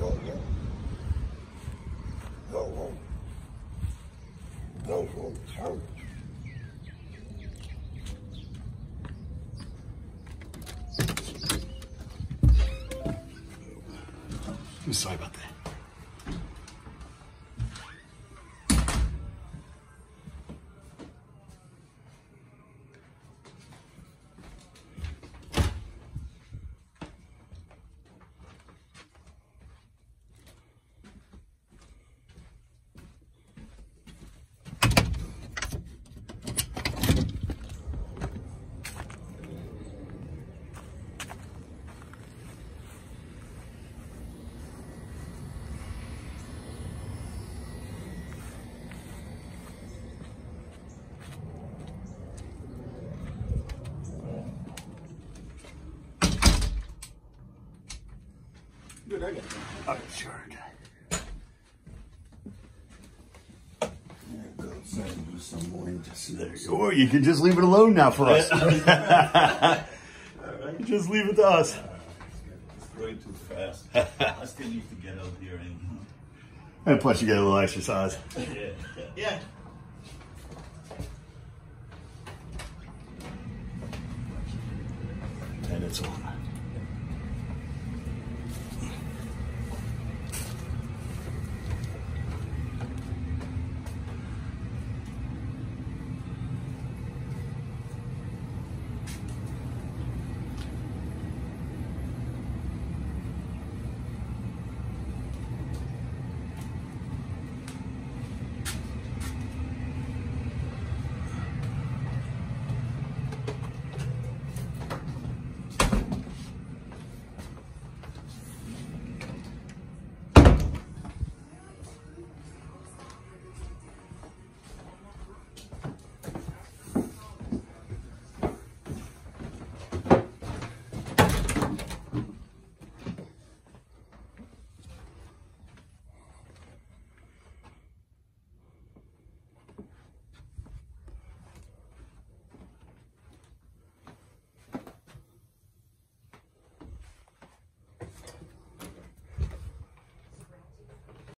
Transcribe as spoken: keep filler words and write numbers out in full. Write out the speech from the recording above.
I'm sorry about that. Good, I got that. Oh, sure. There it goes. I'll do some more and just There you go. Or you can just leave it alone now for us. All right. Just leave it to us. It's going too fast. I still need to get out here and. And plus you get a little exercise. Yeah. Yeah. And it's on.